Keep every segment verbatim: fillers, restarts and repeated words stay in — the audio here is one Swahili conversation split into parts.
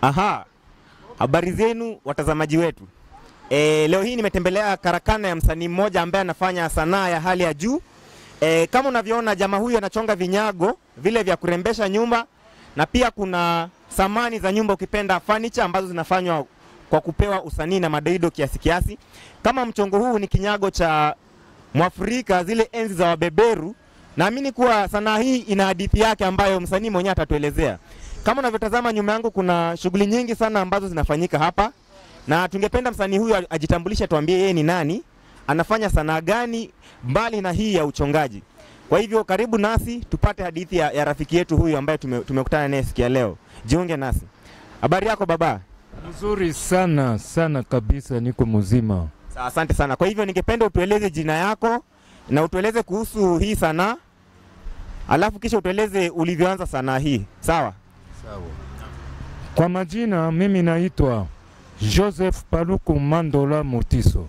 Aha, habari zenu watazamaji wetu. E, leo hii nimetembelea karakana ya msanii mmoja ambaye anafanya sanaa ya hali ya juu. E, kama unavyoona jamaa huyu anachonga vinyago vile vya kurembesha nyumba, na pia kuna samani za nyumba ukipenda furniture ambazo zinafanywa kwa kupewa usanii na madoido kiasi kiasi. Kama mchongo huu ni kinyago cha Mwafrika zile enzi za wabeberu, naamini kuwa sanaa hii ina hadithi yake ambayo msanii mwenyewe atatuelezea. Kama unavyotazama nyuma yangu kuna shughuli nyingi sana ambazo zinafanyika hapa, na tungependa msanii huyu ajitambulishe, tuambie yeye ni nani, anafanya sanaa gani mbali na hii ya uchongaji. Kwa hivyo karibu nasi tupate hadithi ya, ya rafiki yetu huyu ambaye tume, tumekutana naye siku ya leo. Jiunge nasi. Habari yako baba? Mzuri sana sana kabisa, niko mzima. Sawa, asante sana. Kwa hivyo ningependa utueleze jina yako na utueleze kuhusu hii sanaa, alafu kisha utueleze ulivyoanza sanaa hii. Sawa? Sawa. Kwa majina mimi naitwa Joseph Paluku Mandola Motiso.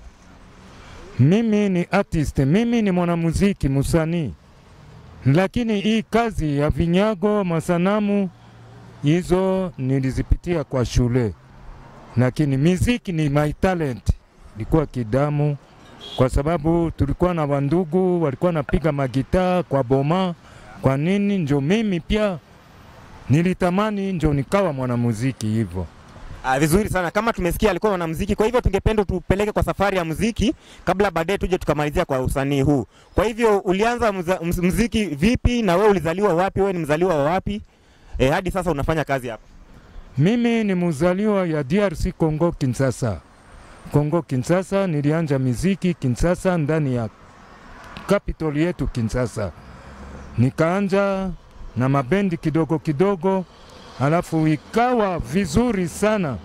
Mimi ni artist, mimi ni mwanamuziki msanii. Lakini hii kazi ya vinyago, masanamu hizo nilizipitia kwa shule. Lakini muziki ni my talent. Ilikuwa kidamu kwa sababu tulikuwa na wandugu walikuwa napiga magitaa kwa boma. Kwa nini njo mimi pia nilitamani njo nikawa mwanamuziki hivyo. Ah, vizuri sana. Kama tumesikia alikuwa mwanamuziki, kwa hivyo tungependa tupeleke kwa safari ya muziki kabla baadaye tuje tukamalizia kwa usanii huu. Kwa hivyo ulianza muziki vipi, na wewe ulizaliwa wapi, wewe ni mzaliwa wa wapi? Eh, hadi sasa unafanya kazi hapa. Mimi ni mzaliwa ya D R C Congo Kinshasa. Congo Kinshasa, nilianza muziki Kinshasa ndani ya capital yetu Kinshasa. Nikaanza na mabendi kidogo kidogo, alafu ikawa vizuri sana.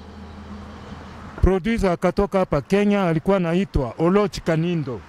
Producer akatoka hapa Kenya, alikuwa anaitwa Oloch Kanindo.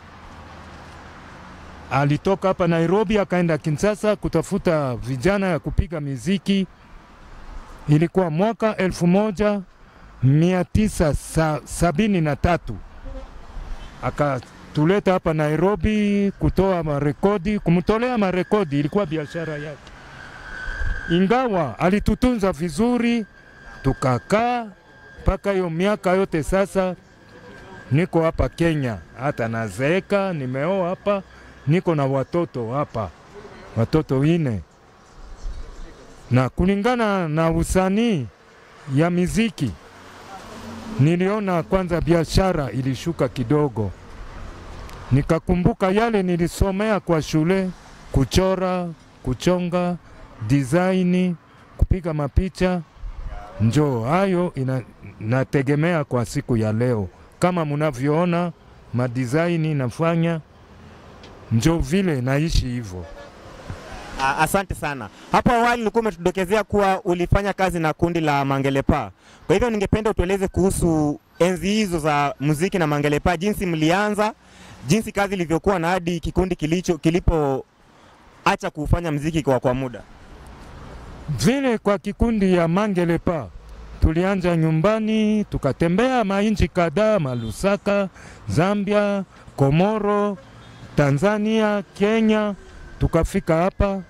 Alitoka hapa Nairobi akaenda Kinshasa kutafuta vijana ya kupiga muziki. Ilikuwa mwaka elfu moja mia tisa sabini na tatu. Akatuleta hapa Nairobi kutoa marekodi, kumtolea marekodi, ilikuwa biashara yake. Ingawa alitutunza vizuri, tukakaa mpaka hiyo miaka yote sasa niko hapa Kenya. Hata nazeeka, nimeoa hapa, niko na watoto hapa, watoto wine. Na kulingana na usanii ya muziki, niliona kwanza biashara ilishuka kidogo. Nikakumbuka yale nilisomea kwa shule, kuchora, kuchonga, design, kupiga mapicha. Njo hayo inategemea kwa siku ya leo. Kama mnavyoona madesign nafanya, njo vile naishi hivyo. Asante sana. Hapo awali ulikuwa umetudokezea kuwa ulifanya kazi na kundi la Mangelepa. Kwa hivyo ningependa utueleze kuhusu enzi hizo za muziki na Mangelepa, jinsi mlianza, jinsi kazi ilivyokuwa na hadi kikundi kilicho kilipo acha kufanya muziki kwa kwa muda. Vile kwa kikundi ya Mangelepa tulianza nyumbani, tukatembea mainchi kadhaa, Malusaka, Zambia, Komoro, Tanzania, Kenya, tukafika hapa.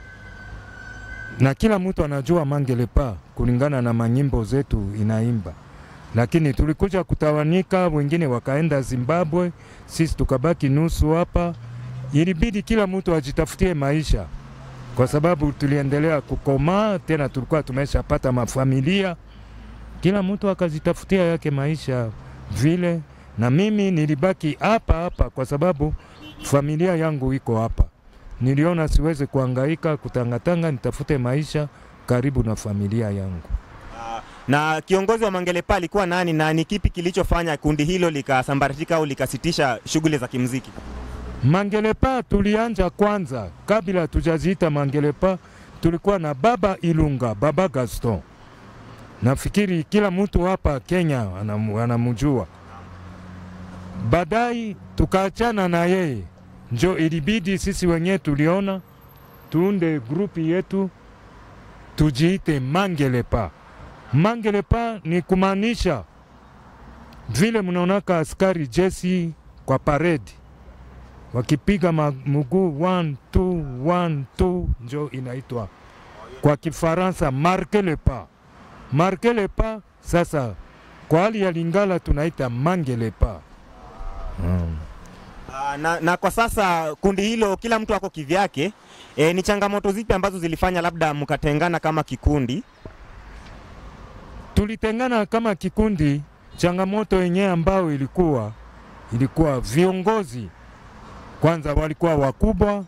Na kila mtu anajua Mangelepa kulingana na manyimbo zetu inaimba. Lakini tulikuja kutawanika, wengine wakaenda Zimbabwe, sisi tukabaki nusu hapa. Ilibidi kila mtu ajitafutie maisha kwa sababu tuliendelea kukomaa, tena tulikuwa tumeshapata mafamilia. Kila mtu akajitafutia yake maisha vile, na mimi nilibaki hapa hapa kwa sababu familia yangu iko hapa. Niliona siweze kuhangaika kutangatanga, nitafute maisha karibu na familia yangu. Na kiongozi wa Mangelepa alikuwa nani, na ni kipi kilichofanya kundi hilo likasambaratika au likasitisha shughuli za kimuziki? Mangelepa tulianza kwanza, kabla tujaziita Mangelepa, tulikuwa na Baba Ilunga, Baba Gaston. Nafikiri kila mtu hapa Kenya anamjua. Baadaye tukaachana na yeye. Njo ilibidi sisi wenyewe tuliona tuunde grupi yetu tujiite Mangelepa. Mangelepa ni kumaanisha vile mnaonaka askari jeshi kwa parade wakipiga mguu one two one two, njo inaitwa kwa Kifaransa marque le pas. Markelepa sasa kwa hali ya Lingala tunaita Mangelepa. Mm. Uh, na, na kwa sasa kundi hilo kila mtu ako kivyake. E, ni changamoto zipi ambazo zilifanya labda mkatengana kama kikundi? Tulitengana kama kikundi, changamoto yenyewe ambao ilikuwa ilikuwa viongozi kwanza walikuwa wakubwa,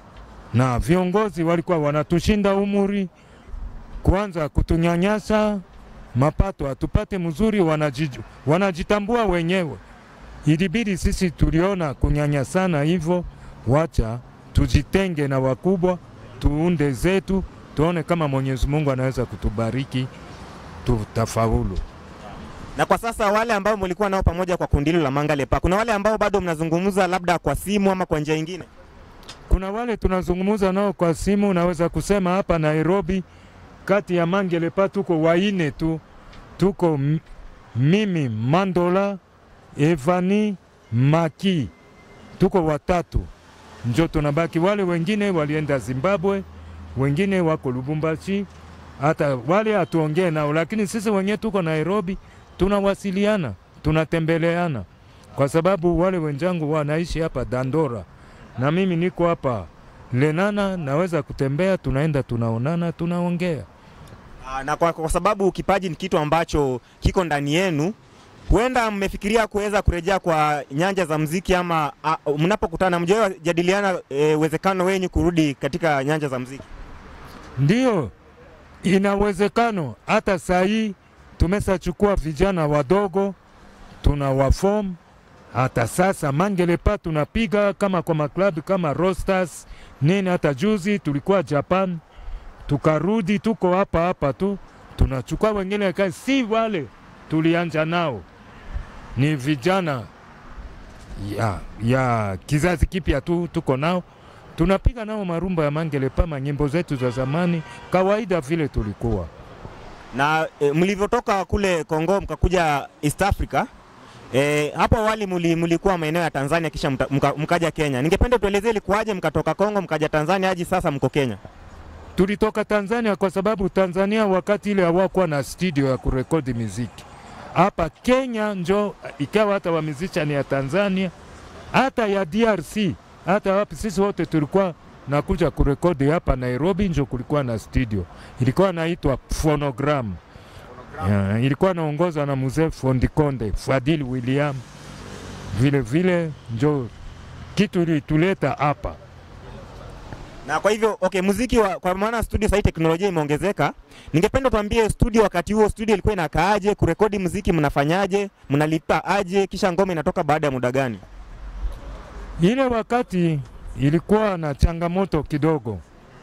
na viongozi walikuwa wanatushinda umuri, kwanza kutunyanyasa, mapato atupate mzuri, wanajiju, wanajitambua wenyewe. Ilibidi sisi tuliona kunyanyasana hivyo, wacha tujitenge na wakubwa, tuunde zetu, tuone kama Mwenyezi Mungu anaweza kutubariki tutafaulu. Na kwa sasa wale ambao mlikuwa nao pamoja kwa kundi la Mangelepa, kuna wale ambao bado mnazungumza labda kwa simu ama kwa njia nyingine? Kuna wale tunazungumza nao kwa simu, naweza kusema hapa Nairobi kati ya Mangelepa tuko waine tu. Tuko mimi, Mandola, Evani, Maki. Tuko watatu. Njo tunabaki, wale wengine walienda Zimbabwe, wengine wako Lubumbashi, hata wale hatuongee nao, lakini sisi wenyewe tuko Nairobi, tunawasiliana, tunatembeleana. Kwa sababu wale wenzangu wanaishi hapa Dandora na mimi niko hapa Lenana, naweza kutembea, tunaenda tunaonana, tunaongea. Na kwa, kwa sababu kipaji ni kitu ambacho kiko ndani yenu, huenda mmefikiria kuweza kurejea kwa nyanja za muziki, ama mnapokutana mjue jadiliana uwezekano e, wenyu kurudi katika nyanja za muziki? Ndio, inawezekano. Hata saa hii tumesachukua vijana wadogo, tunawaform. Hata sasa Mangelepa tunapiga kama kwa maklabu kama Rosters nini. Hata juzi tulikuwa Japan, tukarudi, tuko hapa hapa tu, tunachukua wengine kazi. Si wale tulianja nao, ni vijana ya, ya kizazi kipya tu tuko nao, tunapiga nao marumba ya Mangelepa, manyimbo zetu za zamani kawaida vile tulikuwa. Na e, mlivyotoka kule Kongo mkakuja East Africa, e, hapo awali mlikuwa maeneo ya Tanzania kisha mka, mkaja Kenya. Ningependa tuelezee ilikuwaje mkatoka Kongo mkaja Tanzania hadi sasa mko Kenya? Tulitoka Tanzania kwa sababu Tanzania wakati ile hawakuwa na studio ya kurekodi muziki. Hapa Kenya njo ikawa hata wa musician ya Tanzania, hata ya D R C, hata wapi sisi wote tulikuwa nakuja kurekodi hapa Nairobi, njo kulikuwa na studio. Ilikuwa naitwa Phonogram. Ya, ilikuwa naongozwa na mzee Fondikonde, Fadil William. Vile vile njo kitu ilituleta hapa. Na kwa hivyo okay, muziki wa, kwa maana studio sasa teknolojia imeongezeka, ningependa tuambie studio wakati huo studio ilikuwa inakaaje, kurekodi muziki mnafanyaje, mnalipa aje, kisha ngoma inatoka baada ya muda gani? Ile wakati ilikuwa na changamoto kidogo.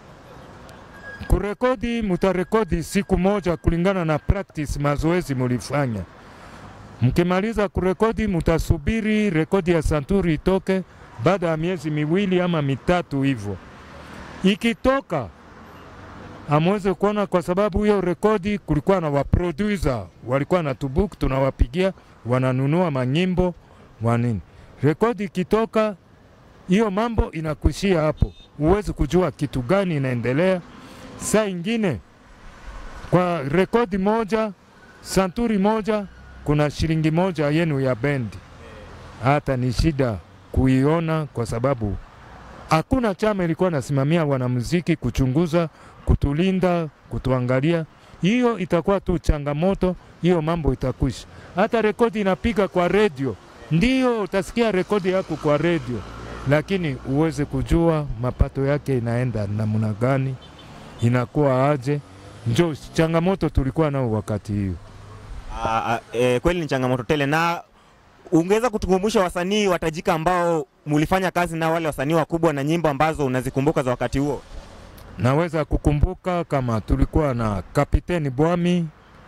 Kurekodi, mutarekodi siku moja kulingana na practice, mazoezi mulifanya. Mkimaliza kurekodi mutasubiri rekodi ya Santuri itoke baada ya miezi miwili ama mitatu hivyo. Ikitoka amweze kuona, kwa sababu hiyo rekodi kulikuwa na wa producer walikuwa na tubuku, tunawapigia wananunua manyimbo wanini. Rekodi ikitoka hiyo mambo inakuishia hapo, uwezi kujua kitu gani inaendelea. Saa ingine kwa rekodi moja, Santuri moja, kuna shilingi moja yenu ya bendi. Hata ni shida kuiona kwa sababu hakuna chama ilikuwa nasimamia wanamuziki kuchunguza, kutulinda, kutuangalia. Hiyo itakuwa tu changamoto, hiyo mambo itakwisha. Hata rekodi inapiga kwa radio, ndio utasikia rekodi yako kwa radio, lakini uweze kujua mapato yake inaenda namna gani, inakuwa aje. Ndio changamoto tulikuwa nao wakati hiyo. Ah, e, kweli ni changamoto tele. Na ungeweza kutukumbusha wasanii watajika ambao mulifanya kazi na wale wasanii wakubwa na nyimbo ambazo unazikumbuka za wakati huo? Naweza kukumbuka kama tulikuwa na Kapiteni Bwami,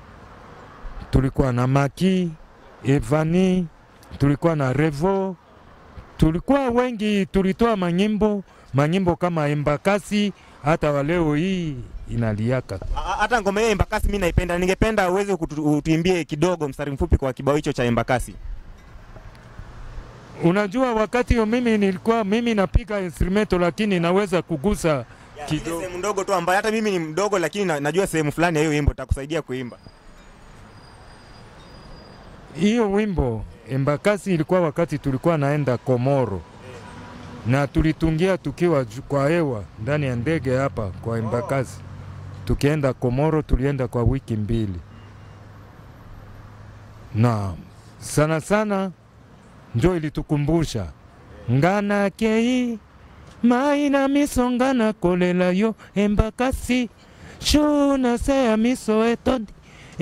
tulikuwa na Maki, Evani, tulikuwa na Revo, tulikuwa wengi, tulitoa manyimbo, manyimbo kama Embakasi, hata waleo hii inaliaka. Hata ngoma ya Embakasi mimi naipenda. Ningependa uweze kutuimbie kidogo mstari mfupi kwa kibao hicho cha Embakasi. Unajua wakati hiyo mimi nilikuwa mimi napiga instrumento, lakini naweza kugusa kidogo. Sehemu ndogo tu ambayo hata mimi ni mdogo, lakini na, najua sehemu fulani ya hiyo wimbo takusaidia kuimba. hiyo wimbo Embakasi ilikuwa wakati tulikuwa naenda Komoro. Na tulitungia tukiwa kwa hewa ndani ya ndege hapa kwa Embakasi. Tukienda Komoro tulienda kwa wiki mbili. Na sana sana njo ilitukumbusha ngana kei maina miso ngana kolela yo Embakasi shuna seya miso etondi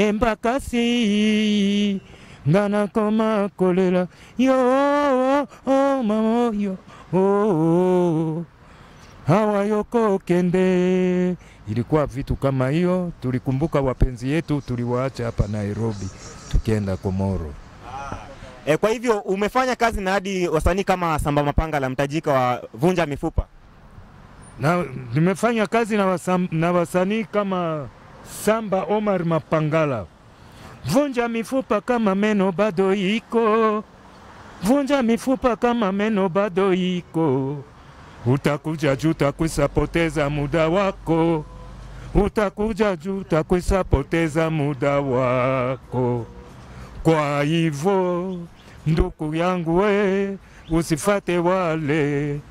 Embakasi ngana koma kolela yo oh, oh, mama yo oh, oh. Hawa yoko kende. Ilikuwa vitu kama hiyo. Tulikumbuka wapenzi yetu tuliwaacha hapa Nairobi tukienda Komoro. E, kwa hivyo umefanya kazi na hadi wasanii kama Samba Mapangala mtajika wa Vunja Mifupa. Na nimefanya kazi na, wasam, na wasanii kama Samba Omar Mapangala. Vunja mifupa kama meno bado iko. Vunja mifupa kama meno bado iko. Utakuja juu utakwisa poteza muda wako. Utakuja juu utakwisa poteza muda wako. Kwa hivyo ndugu yangu we, usifate wale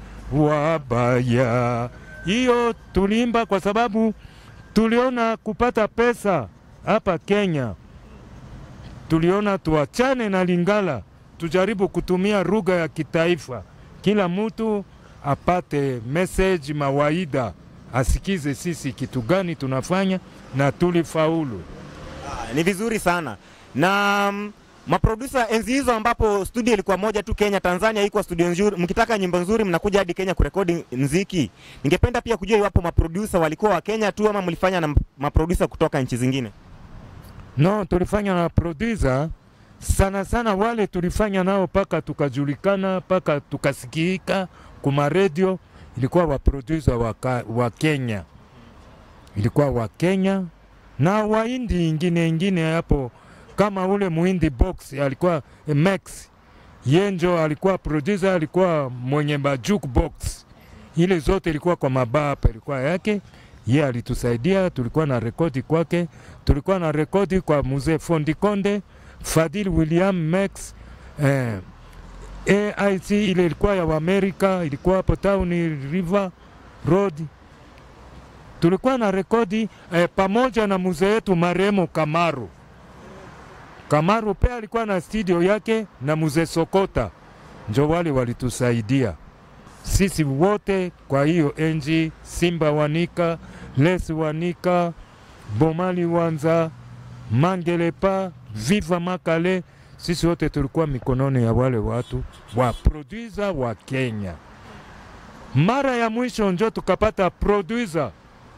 wabaya. Hiyo tulimba kwa sababu tuliona kupata pesa hapa Kenya. Tuliona tuachane na Lingala, tujaribu kutumia lugha ya kitaifa. Kila mtu apate message mawaida, asikize sisi kitu gani tunafanya, na tulifaulu. Ah, ni vizuri sana. Na um, maproducer enzi hizo ambapo studio ilikuwa moja tu Kenya, Tanzania haikuwa studio nzuri. Mkitaka nyimbo nzuri mnakuja hadi Kenya kurekodi muziki. Ningependa pia kujua iwapo maproducer walikuwa wa Kenya tu ama mlifanya na maproducer kutoka nchi zingine? No, tulifanya na producer sana sana wale tulifanya nao paka tukajulikana, paka tukasikika kuma radio. Ilikuwa wa producer wa, wa Kenya. Ilikuwa wa Kenya na waindi ingine ingine hapo kama ule muhindi Box alikuwa Max. Yenjo alikuwa producer, alikuwa mwenye ba jukebox. Ile zote ilikuwa kwa mabapa ilikuwa yake. Yeye alitusaidia, tulikuwa na rekodi kwake, tulikuwa na rekodi kwa Mzee Fondi Konde, Fadil William Max, eh, A I C ile ilikuwa ya Amerika, ilikuwa hapo Town River Road. Tulikuwa na rekodi eh, pamoja na mzee wetu marehemu Kamaru. Kamaru pia alikuwa na studio yake na Mzee Sokota. Njo wale walitusaidia sisi wote. Kwa hiyo enji Simba Wanika, Les Wanika, Bomali Wanza, Mangelepa, Viva Makale, sisi wote tulikuwa mikononi ya wale watu wa producer wa Kenya. Mara ya mwisho njo tukapata producer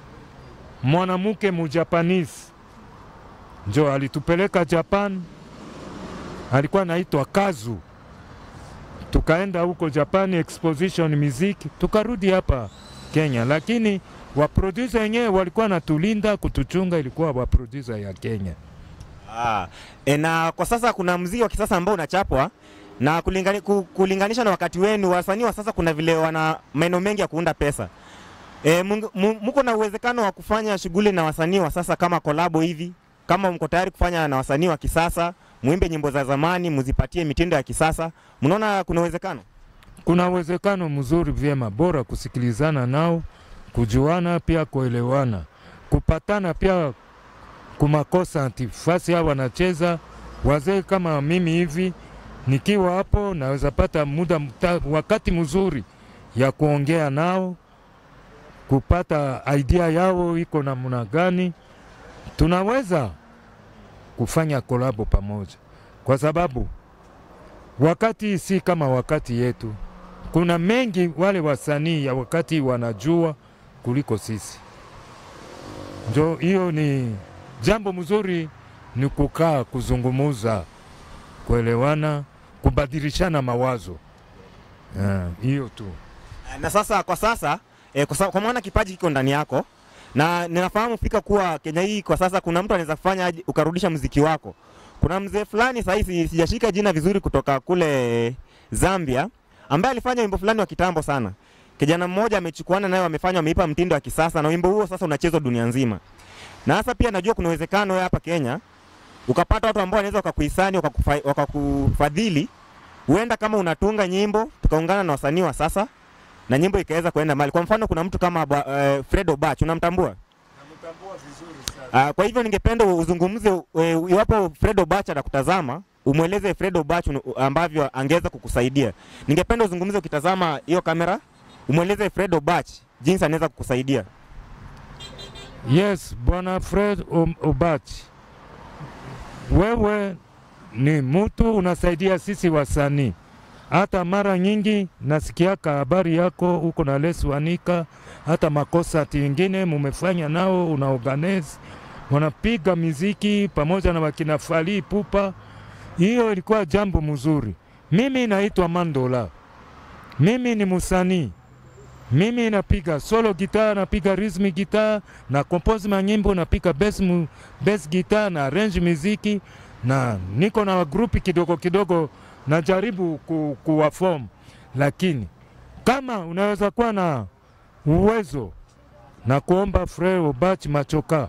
mwanamke mujapanese. Njo alitupeleka Japan, alikuwa anaitwa Kazu. Tukaenda huko Japan exposition music, tukarudi hapa Kenya, lakini wa producer wenyewe walikuwa natulinda kutuchunga, ilikuwa wa producer ya Kenya. Ah, e, na kwa sasa kuna muziki wa kisasa ambao unachapwa na kulingani, kulinganisha na wakati wenu wasanii wa sasa kuna vile wana maeneo mengi ya kuunda pesa. E, mko na uwezekano wa kufanya shughuli na wasanii wa sasa kama kolabo hivi? Kama mko tayari kufanya na wasanii wa kisasa, muimbe nyimbo za zamani, muzipatie mitindo ya kisasa, mnaona kuna uwezekano? Kuna uwezekano mzuri, vyema, bora kusikilizana nao, kujuana pia kuelewana, kupatana pia kumakosa antifasi. Hawa wanacheza wazee kama mimi hivi, nikiwa hapo naweza pata muda mta, wakati mzuri ya kuongea nao, kupata idea yao iko namna gani, tunaweza kufanya kolabo pamoja. Kwa sababu wakati si kama wakati yetu, kuna mengi wale wasanii ya wakati wanajua kuliko sisi. Njo hiyo ni jambo mzuri, ni kukaa kuzungumuza, kuelewana, kubadilishana mawazo. Hiyo tu. Na sasa kwa sasa eh, kwa, kwa maana kipaji kiko ndani yako, na ninafahamu fika kuwa Kenya hii kwa sasa kuna mtu anaweza kufanya ukarudisha muziki wako. Kuna mzee fulani sasa hivi sijashika jina vizuri kutoka kule Zambia ambaye alifanya wimbo fulani wa kitambo sana. Kijana mmoja amechukuana naye, wamefanya wameipa mtindo wa kisasa, na wimbo huo sasa unachezwa dunia nzima. Na sasa pia najua kuna uwezekano hapa Kenya ukapata watu ambao wanaweza wakakuhisani wakakufadhili, huenda kama unatunga nyimbo tukaungana na wasanii wa sasa na nyimbo ikaweza kuenda mali. Kwa mfano kuna mtu kama uh, Fred Obach, unamtambua? Namtambua vizuri sana. Uh, kwa hivyo ningependa uzungumze uh, iwapo Fred Obach atakutazama, umweleze Fred Obach ambavyo angeweza kukusaidia. Ningependa uzungumze ukitazama hiyo kamera, umweleze Fred Obach jinsi anaweza kukusaidia. Yes, bwana Fred Obach, wewe ni mtu unasaidia sisi wasanii. Hata mara nyingi nasikiaka habari yako uko na Les Wanika, hata makosa tingine mumefanya nao, unaorganize, wanapiga muziki pamoja na wakina Fally Ipupa. Hiyo ilikuwa jambo mzuri. Mimi naitwa Mandola. Mimi ni msanii. Mimi napiga solo guitar, napiga rhythm guitar, na compose manyimbo, napiga bass bass guitar na arrange muziki, na niko na grupi kidogo kidogo najaribu ku, kuwaform. Lakini kama unaweza kuwa na uwezo na kuomba Fred Obach Machoka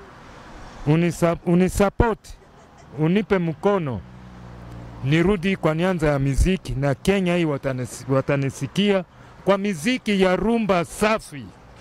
unisa, unisupport, unipe mkono nirudi kwa nyanza ya muziki, na Kenya hii watanis, watanisikia kwa muziki ya rumba safi.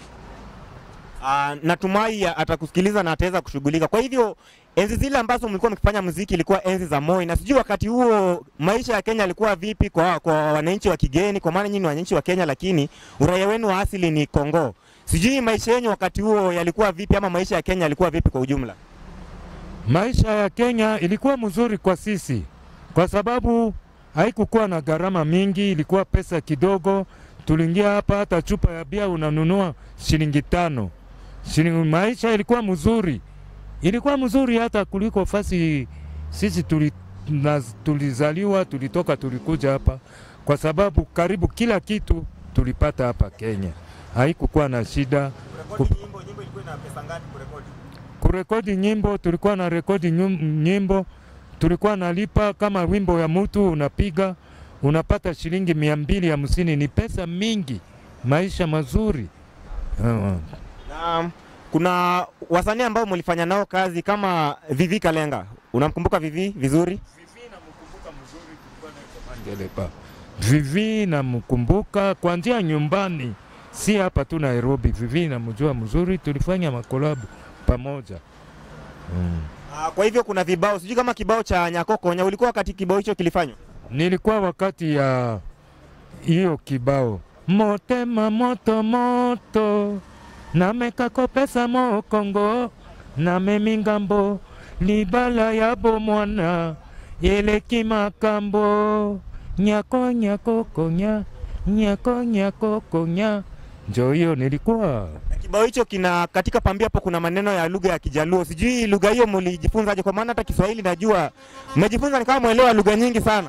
Uh, natumai atakusikiliza na ataweza kushughulika. Kwa hivyo enzi zile ambazo mlikuwa mkifanya muziki ilikuwa enzi za Moi, na sijui wakati huo maisha ya Kenya yalikuwa vipi kwa kwa wananchi wa kigeni, kwa maana nyinyi ni wananchi wa Kenya lakini uraia wenu wa asili ni Kongo. Sijui maisha yenu wakati huo yalikuwa vipi, ama maisha ya Kenya yalikuwa vipi kwa ujumla? Maisha ya Kenya ilikuwa mzuri kwa sisi kwa sababu haikukuwa na gharama mingi, ilikuwa pesa kidogo. Tuliingia hapa hata chupa ya bia unanunua shilingi tano. Shilingi, maisha ilikuwa mzuri. Ilikuwa mzuri hata kuliko fasi sisi tuli, na, tulizaliwa, tulitoka, tulikuja hapa kwa sababu karibu kila kitu tulipata hapa Kenya. Haikukuwa na shida. Kurekodi nyimbo, nyimbo ilikuwa na pesa ngapi kurekodi? Kurekodi nyimbo, tulikuwa na rekodi nyimbo, tulikuwa nalipa kama wimbo ya mtu unapiga unapata shilingi mia mbili hamsini. Ni pesa mingi, maisha mazuri. Uh, na kuna wasanii ambao mlifanya nao kazi kama Vivi Kalenga, unamkumbuka Vivi vizuri? Vivi namkumbuka mzuri, tulikuwa na Mangelepa. Vivi namkumbuka kwa njia nyumbani, si hapa tu Nairobi. Vivi namjua mzuri, tulifanya makolabu pamoja. Mm. Uh, kwa hivyo kuna vibao, sijui kama kibao cha Nyakokonya ulikuwa wakati kibao hicho kilifanywa? Nilikuwa wakati ya hiyo kibao. Motema moto moto na mekako pesa mo Kongo na memingambo libala yabo mwana yeleki makambo nyako nyako konya nyako nyako konya. Njo hiyo nilikuwa. Kibao hicho kina katika pambia hapo kuna maneno ya lugha ya Kijaluo. Sijui lugha hiyo mlijifunzaje, kwa maana hata Kiswahili najua mmejifunza, ni kama muelewa lugha nyingi sana.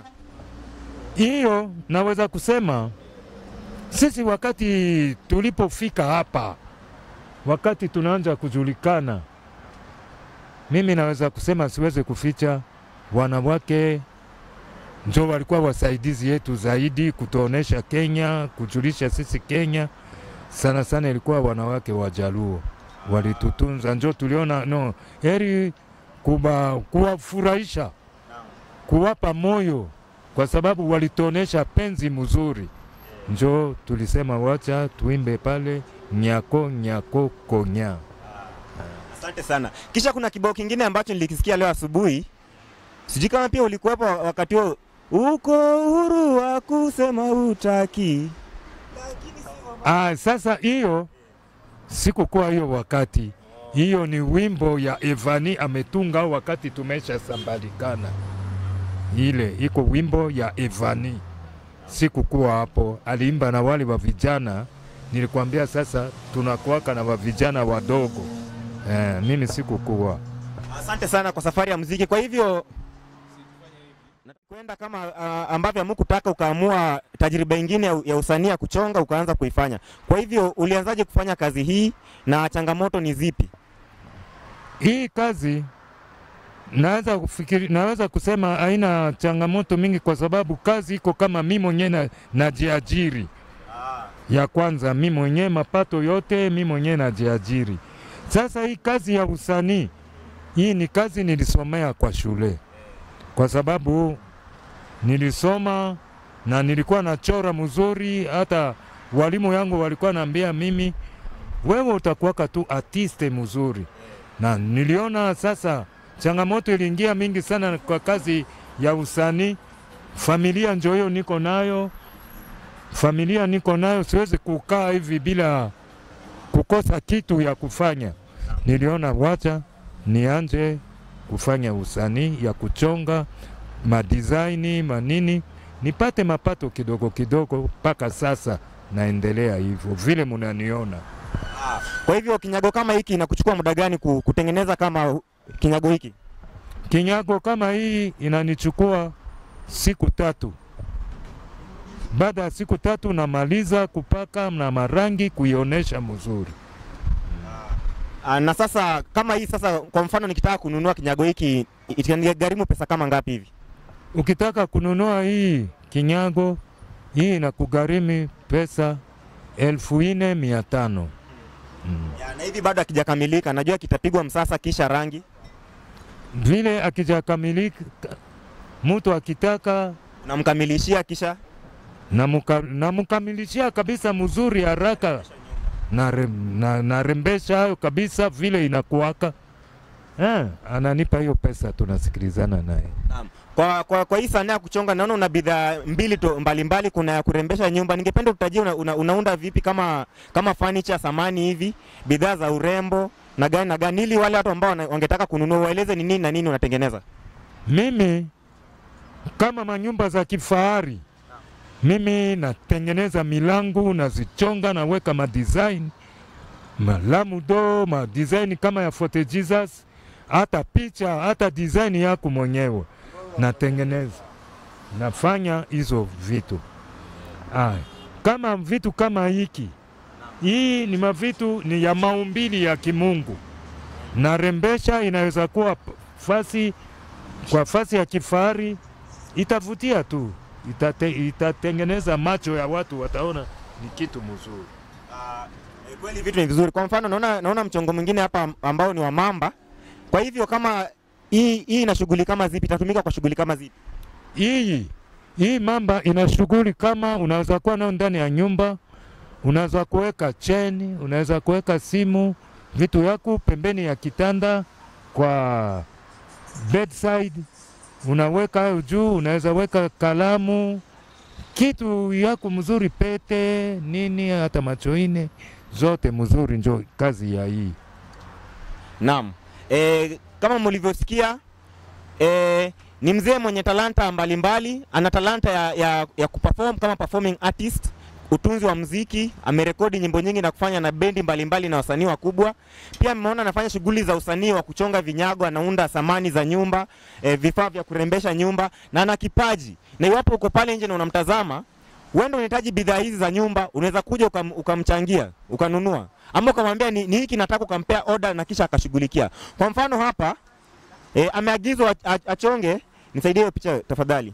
Hiyo naweza kusema sisi wakati tulipofika hapa, wakati tunaanza kujulikana, mimi naweza kusema siweze kuficha, wanawake ndio walikuwa wasaidizi yetu zaidi kutuonesha Kenya, kujulisha sisi Kenya. Sana sana ilikuwa wanawake wa Jaluo walitutunza, ndio tuliona no heri kuba kuwafurahisha, kuwapa moyo kwa sababu walituonesha penzi mzuri. Njo tulisema wacha tuimbe pale nyako nyako konya. Asante sana. Kisha kuna kibao kingine ambacho nilikisikia leo asubuhi, sijui kama pia ulikuwepo wakati huo, uko huru wa kusema utaki. Ah, sasa hiyo sikukuwa hiyo wakati. Hiyo ni wimbo ya Evani ametunga wakati tumesha sambalikana. Ile iko wimbo ya Evani. Sikukuwa hapo, aliimba na wale wa vijana. Nilikwambia sasa tunakuwaka na wa vijana wadogo. Eh, mimi sikukuwa. Asante sana kwa safari ya muziki. Kwa hivyo kwenda kama uh, ambavyo hamkutaka ukaamua tajriba nyingine ya, ya usanii ya kuchonga ukaanza kuifanya. Kwa hivyo ulianzaje kufanya kazi hii na changamoto ni zipi? Hii kazi naweza kufikiri, naweza kusema haina changamoto mingi kwa sababu kazi iko kama mimi mwenyewe najiajiri. Ya kwanza mimi mwenyewe mapato yote mimi mwenyewe najiajiri. Sasa hii kazi ya usanii hii ni kazi nilisomea kwa shule, kwa sababu nilisoma na nilikuwa nachora mzuri. Hata walimu yangu walikuwa naambia mimi, wewe utakuwa tu artiste mzuri. Na niliona sasa changamoto iliingia mingi sana kwa kazi ya usanii. Familia ndio hiyo niko nayo, familia niko nayo, siwezi kukaa hivi bila kukosa kitu ya kufanya. Niliona wacha nianze kufanya usanii ya kuchonga madesign manini, nipate mapato kidogo kidogo. Mpaka sasa naendelea hivyo vile mnaniona. Kwa hivyo kinyago kama hiki inakuchukua muda gani kutengeneza kama kinyago hiki? Kinyago kama hii inanichukua siku tatu. Baada ya siku tatu namaliza kupaka na marangi kuionesha mzuri. Na sasa kama hii sasa, kwa mfano nikitaka kununua kinyago hiki itanigharimu pesa kama ngapi hivi? Ukitaka kununua hii kinyago hii inakugharimu pesa elfu nne mia tano. Mm. Ya, na hivi bado hakijakamilika, najua kitapigwa msasa kisha rangi. Vile akijakamilika mtu akitaka unamkamilishia kisha namkamilishia kabisa mzuri haraka na na narembesha hayo kabisa vile inakuwaka. Eh, ananipa hiyo pesa, tunasikilizana naye. Naam. Kwa kwa kwa hii sanaa ya kuchonga naona una bidhaa mbili to mbalimbali, kuna ya kurembesha nyumba. Ningependa utajie una, una, unaunda vipi kama kama furniture, samani hivi, bidhaa za urembo na gani na gani, ili wale watu ambao wangetaka kununua waeleze ni nini na nini unatengeneza. Mimi kama manyumba za kifahari, mimi natengeneza milango, nazichonga, naweka ma design, malamudo, ma design kama ya Fort Jesus, hata picha, hata design yako mwenyewe natengeneza. Nafanya hizo vitu. Ah, kama vitu kama hiki. Hii ni mavitu ni ya maumbili ya kimungu. Narembesha, inaweza kuwa fasi kwa fasi ya kifahari, itavutia tu. Itate, itatengeneza macho ya watu, wataona ni kitu mzuri. Uh, kweli vitu ni vizuri. Kwa mfano naona naona mchongo mwingine hapa ambao ni wa mamba. Kwa hivyo kama hii hii ina shughuli kama zipi, itatumika kwa shughuli kama zipi? Hii hii mamba ina shughuli kama unaweza kuwa nao ndani ya nyumba, unaweza kuweka cheni, unaweza kuweka simu, vitu yako pembeni ya kitanda kwa bedside. Unaweka hayo juu, unaweza weka kalamu, kitu yako mzuri, pete, nini, hata machoine, zote mzuri. Njo kazi ya hii. Naam. E, kama mlivyosikia, e, ni mzee mwenye talanta mbalimbali. Ana talanta ya, ya, ya kuperform kama performing artist, utunzi wa muziki, amerekodi nyimbo nyingi na kufanya na bendi mbalimbali na wasanii wakubwa. Pia mmeona anafanya shughuli za usanii wa kuchonga vinyago, anaunda samani za nyumba, e, vifaa vya kurembesha nyumba, na ana kipaji. Na iwapo uko pale nje na unamtazama, wewe unahitaji bidhaa hizi za nyumba, unaweza kuja ukam, ukamchangia, ukanunua. Ama ukamwambia ni, ni hiki nataka, ukampea order na kisha akashughulikia. Kwa mfano hapa, e, ameagizwa achonge, nisaidie hiyo picha tafadhali.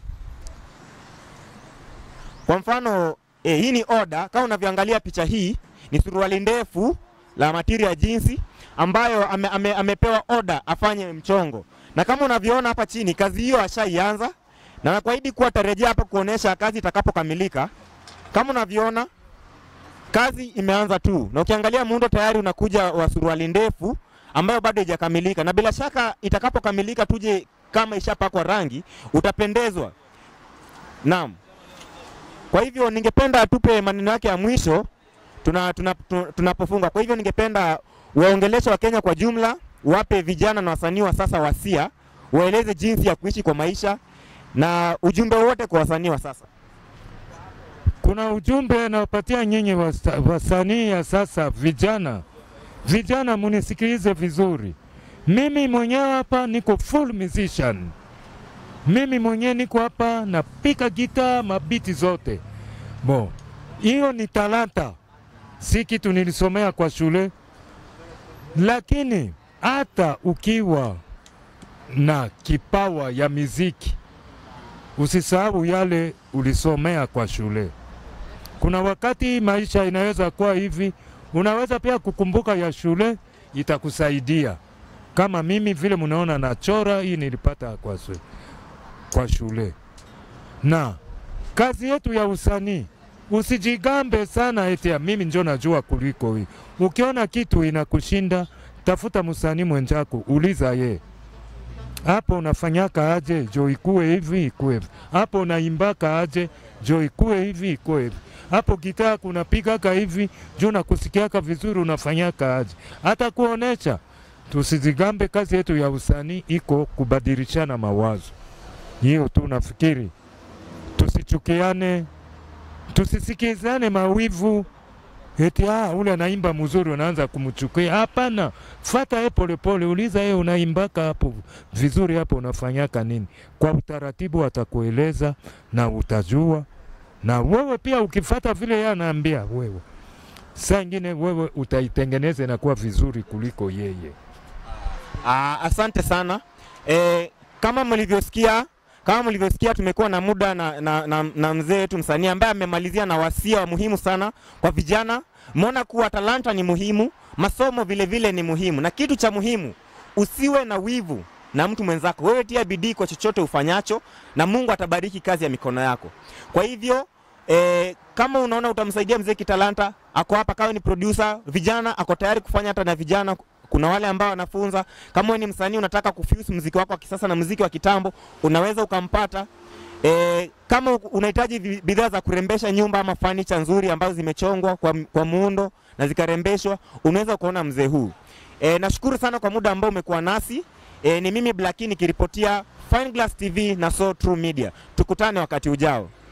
Kwa mfano E, hii ni order. Kama unavyoangalia picha hii, ni suruali ndefu la material ya jinsi ambayo ame, ame, amepewa order afanye mchongo. Na kama unavyoona hapa chini, kazi hiyo ashaianza na nakuahidi kuwa tarejea hapa kuonesha kazi itakapokamilika. Kama unavyoona kazi imeanza tu. Na ukiangalia muundo tayari unakuja wa suruali ndefu ambayo bado haijakamilika. Na bila shaka itakapokamilika, tuje kama ishapakwa rangi, utapendezwa. Naam. Kwa hivyo ningependa atupe maneno yake ya mwisho tunapofunga. Tuna, tuna kwa hivyo ningependa waongelesha wa Kenya kwa jumla, wape vijana na wasanii wa sasa wasia, waeleze jinsi ya kuishi kwa maisha, na ujumbe wote kwa wasanii wa sasa. Kuna ujumbe nawapatia nyinyi wasanii ya sasa, vijana. Vijana munisikilize vizuri. Mimi mwenyewe hapa niko full musician. Mimi mwenyewe niko hapa napika gita, mabiti zote. Bo, hiyo ni talanta. Si kitu nilisomea kwa shule. Lakini hata ukiwa na kipawa ya muziki, usisahau yale ulisomea kwa shule. Kuna wakati maisha inaweza kuwa hivi, unaweza pia kukumbuka ya shule, itakusaidia. Kama mimi vile mnaona nachora, hii nilipata kwa, kwa shule. Na kazi yetu ya usanii, usijigambe sana eti ya mimi ndio najua kuliko hii. Ukiona kitu inakushinda, tafuta msanii mwenzako, uliza ye. Hapo unafanyaka aje jo ikue hivi ikue hivi. Hapo unaimbaka aje jo ikue hivi ikue hivi. Hapo gitaa kunapigaka hivi jo nakusikiaka vizuri unafanyaka aje. Hata kuonesha, tusizigambe, kazi yetu ya usanii iko kubadilishana mawazo. Hiyo tu nafikiri. Tusichukiane, tusisikizane mawivu. Eti ah, ule anaimba mzuri unaanza kumchukia. Hapana, fuata yeye pole pole, uliza yeye unaimbaka hapo vizuri, hapo unafanyaka nini? Kwa utaratibu atakueleza na utajua. Na wewe pia ukifuata vile yeye anaambia wewe, saa nyingine wewe utaitengeneza na kuwa vizuri kuliko yeye. Ah, asante sana. E, kama mlivyosikia, kama mlivyosikia tumekuwa na muda na, na, na, na mzee wetu msanii ambaye amemalizia na wasia wa muhimu sana kwa vijana. Muona kuwa talanta ni muhimu, masomo vile vile ni muhimu, na kitu cha muhimu, usiwe na wivu na mtu mwenzako. Wewe tia bidii kwa chochote ufanyacho na Mungu atabariki kazi ya mikono yako. Kwa hivyo e, kama unaona utamsaidia mzee kitalanta, ako hapa. Kama ni producer vijana, ako tayari kufanya hata na vijana. Kuna wale ambao wanafunza. Kama wewe ni msanii unataka kufuse muziki wako wa kisasa na muziki wa kitambo, unaweza ukampata. E, kama unahitaji bidhaa za kurembesha nyumba ama furniture nzuri ambazo zimechongwa kwa, kwa muundo na zikarembeshwa, unaweza kuona mzee huu. E, nashukuru sana kwa muda ambao umekuwa nasi. E, ni mimi Blacky nikiripotia Fineglass T V na So True Media. Tukutane wakati ujao.